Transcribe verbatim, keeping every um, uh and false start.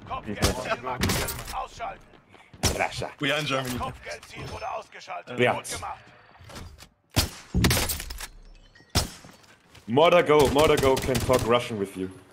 Kopfgeldziel markiert. Ausschalten. Russia. We are in Germany. Kopfgeldziel wurde ausgeschaltet. Ja. Gut gemacht. Mordago, Mordago can talk Russian with you.